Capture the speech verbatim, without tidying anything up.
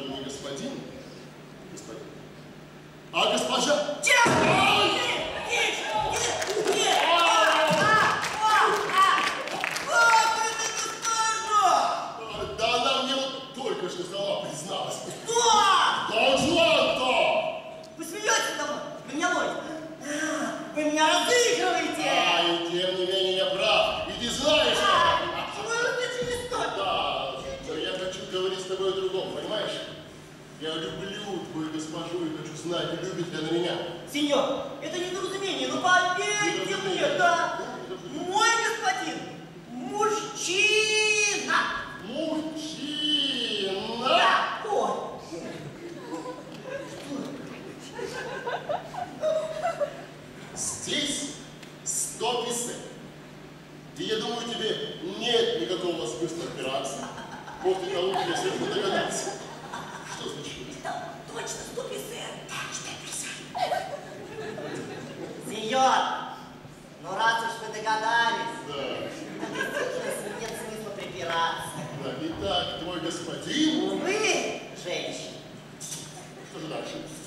не господин, господин, а госпожа. Да она мне вот только что сама призналась. Кто? Дон Жуан, кто? Вы смеетесь надо мной? Вы меня ловите? Вы меня разыгрываете! А, и тем не менее я прав. И ты знаешь это. Вы разыгрываете что? Да, но я хочу говорить с тобой о другом, понимаешь? Я люблю твою госпожу и хочу знать, любит ли она меня. Сеньор, это недоразумение, но поверьте мне, да, мой господин мужчина. Мужчина? Да, ой. Здесь сто песен. И я думаю, тебе нет никакого смысла опираться. Вот это лучше, если бы догадаться. Что случилось? Да, точно, сто песен. Так, что писать? Сеньор, ну раз уж вы догадались, Да. то нет смысла припираться. Да, итак, твой господин... Вы, женщина. Что же дальше?